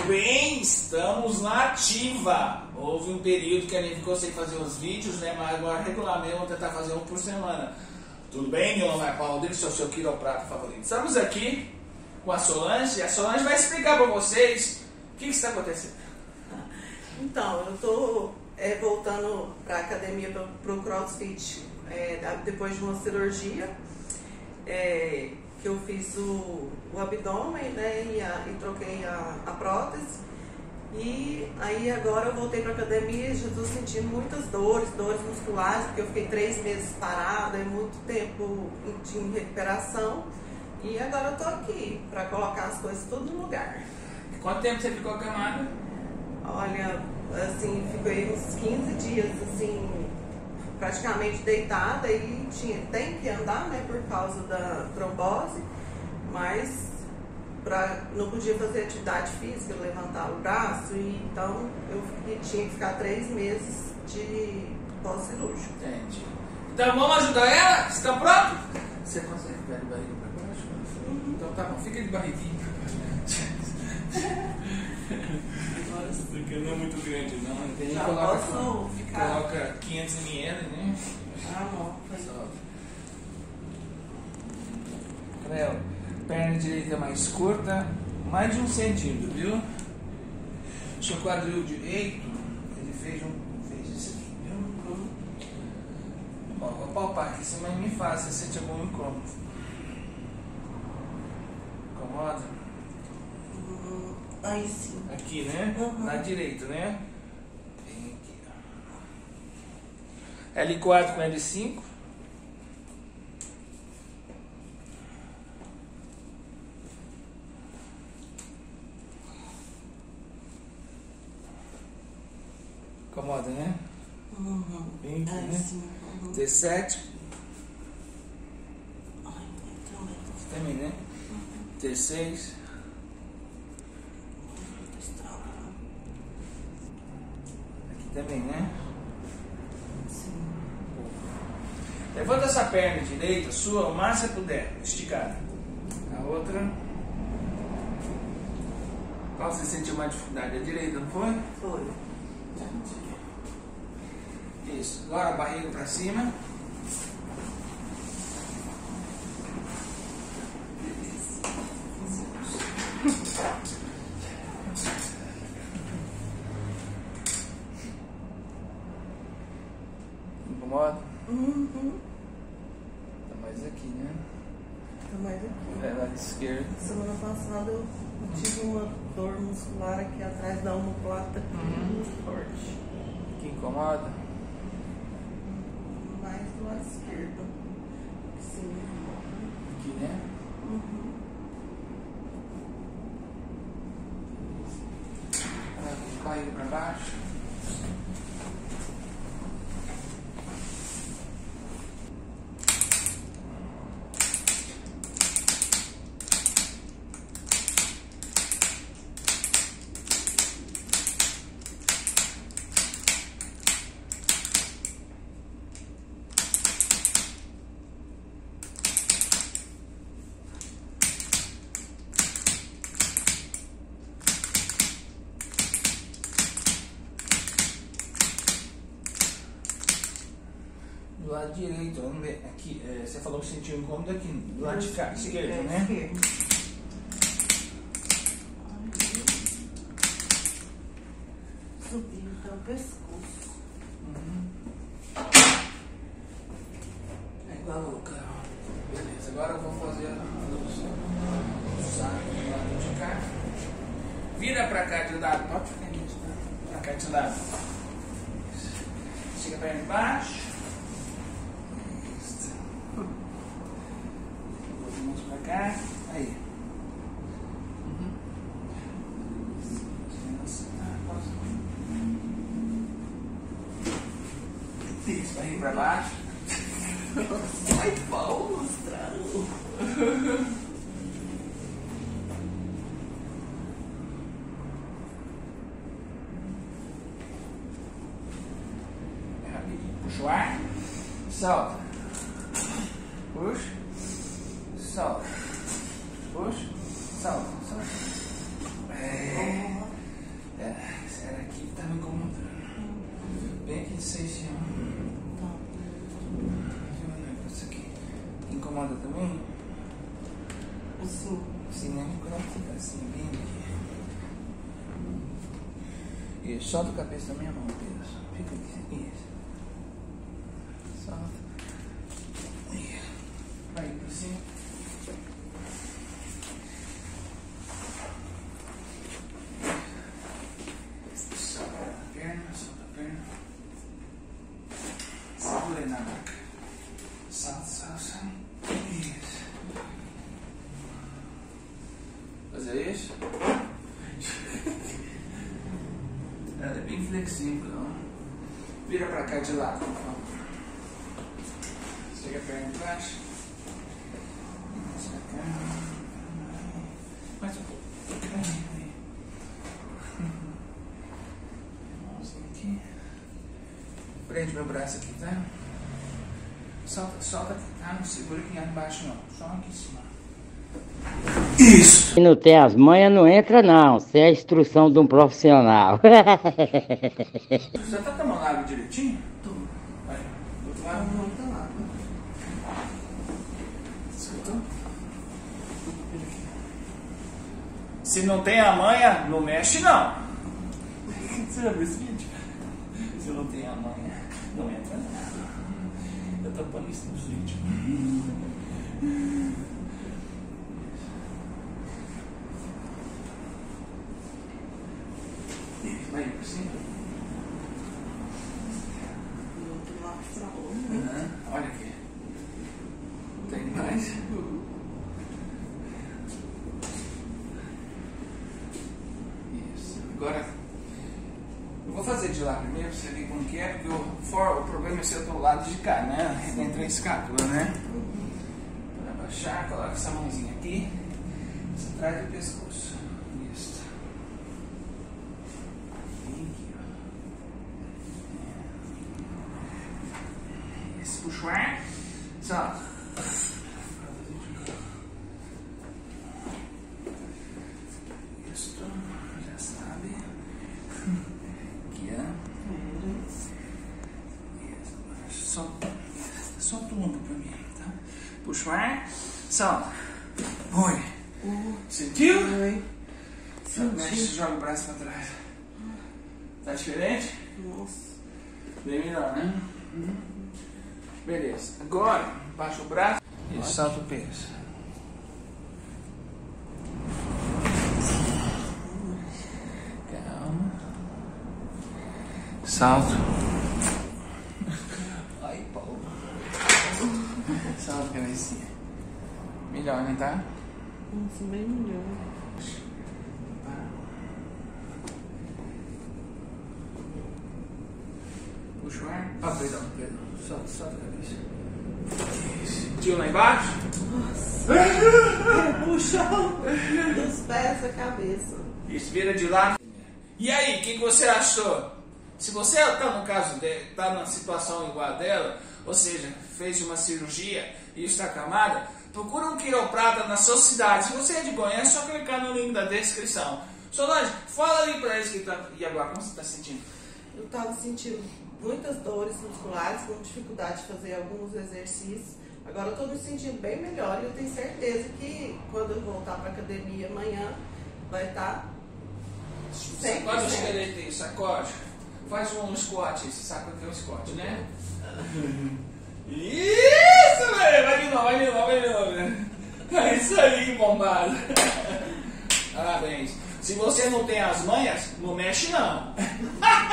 tudo bem? Estamos na ativa. Houve um período que a gente ficou sem fazer os vídeos, né? Mas agora regularmente vamos tentar fazer um por semana. Tudo bem? Meu nome é Paulo Rodrigues, sou seu quiroprata favorito. Estamos aqui com a Solange e a Solange vai explicar para vocês o que está acontecendo. Então, eu estou voltando para a academia para o CrossFit depois de uma cirurgia que eu fiz o abdômen, né, e troquei a prótese. E aí agora eu voltei para a academia e já estou sentindo muitas dores musculares, porque eu fiquei 3 meses parada, muito tempo em recuperação. E agora eu estou aqui para colocar as coisas tudo no lugar. Quanto tempo você ficou acamada? Olha, assim, fiquei uns 15 dias, assim, praticamente deitada e tem que andar, né, por causa da trombose, mas não podia fazer atividade física, levantar o braço, e então eu tinha que ficar 3 meses de pós-cirúrgico. Entendi. Então vamos ajudar ela? Você está pronto? Você consegue ficar de barriga para baixo? Então tá bom, fica de barriguinha para baixo. Porque não é muito grande, não. Entendi. Já posso ficar? Coloca 500 ml, né? Ah, não. Cleo, perna direita mais curta, mais de 1 centímetro, viu? Seu quadril direito, ele fez isso aqui, viu? Bom, vou palpar aqui, se mais me faz, você sente algum incômodo. Incomoda? Aí sim. Aqui, né? Uhum. Na direita, né? Bem aqui, ó. L4 com L5. Incomoda, né? Uhum. Bem aqui, Aí né? sim. Uhum. T7. Ai, também. Também, né? T6. Aqui também, né? Sim. Levanta essa perna direita sua o máximo que puder, esticada. A outra. Qual você sentiu mais dificuldade? A direita, não foi? Foi. Isso. Agora a barriga para cima. Incomoda? Uhum. Tá mais aqui, né? Tá mais aqui. É, lado esquerdo. Semana passada eu tive uma dor muscular aqui atrás da omoplata muito forte. Que incomoda? Mais do lado esquerdo. Sim. Aqui, né? Uhum. Barriga para baixo. Do lado direito, vamos ver aqui, você falou que sentiu incômodo aqui, do lado de cá, esquerdo, né? Esquerdo. Subiu até o pescoço. É igual a louca. Beleza, agora eu vou fazer o saco do lado de cá. Vira pra cá de lado, pode ficar nisso, tá? Pra cá de lado. Chega a perna embaixo. Pra cá, aí. Isso, vai pra baixo. Ai, Paulo, mostrando. É rapidinho. Puxa o ar. Solta. Puxa. Solta. Puxa. Solta. Solta. incomoda também? Assim. Sim, né? Quando fica assim, bem aqui. Isso, solta a cabeça da minha mão, Pedro. Fica aqui. Isso. Solta. Vai por cima. Solta a perna, solta a perna. Segura aí na boca. Solta, solta, solta. Isso. Fazer isso? Ela é bem flexível, não? Vira pra cá de lado, por favor. Chega a perna embaixo. Mais um pouco. Mãozinha aqui. Prende meu braço aqui, tá? Solta, solta aqui, tá? Não segura aqui embaixo não. Só aqui em cima. Isso! Se não tem as manhas, não entra não. Isso é a instrução de um profissional. Você tá tomando água direitinho? Tô. Vai, do outro Tá lado. muita água. Escutou? Se não tem a manha, não mexe não. Você já viu esse vídeo? Se não tem a manha, não entra nada. Eu tô pondo isso nos vídeos. Vai por cima. Do outro lado pra outro. Olha aqui. Tem mais? Isso. Agora, eu vou fazer de lá primeiro pra você ver como que é, porque o problema é ser do lado de cá, né? Entre a escápula, né? Para abaixar, coloca essa mãozinha aqui, você atrás do pescoço. Isso. Puxa o ar, solta. Isso, já sabe. Aqui, ó. Solta o ombro pra mim, tá? Puxa o ar, solta. Oi. Sentiu? Oi. Mexe, joga o braço pra trás. Tá diferente? Nossa. Bem melhor, né? Beleza. Agora, baixa o braço e solta o peso. Calma. Salto. Ai, Paulo. Salta a cabecinha. Melhor, né, tá? Nossa, bem melhor. Puxa o ar. Ah, perdão. Solta a cabeça. Sentiu lá embaixo? Nossa. Puxão dos pés à cabeça. Isso, vira de lado. E aí, o que você achou? Se você está no caso está numa situação igual a dela, ou seja, fez uma cirurgia e está acamada, procura um quiroprata na sua cidade. Se você é de Goiânia, é só clicar no link da descrição. Solange, fala ali pra eles que tá. E agora, como você está sentindo? Eu estava sentindo muitas dores musculares, com dificuldade de fazer alguns exercícios. Agora eu estou me sentindo bem melhor e eu tenho certeza que quando eu voltar para a academia amanhã vai estar 100%. Sacode o esqueleto aí, sacode. Faz um squat, você sabe o que é um squat, né? Isso, velho! Vai de novo. É isso aí, bombado. Parabéns. Se você não tem as manhas, não mexe não.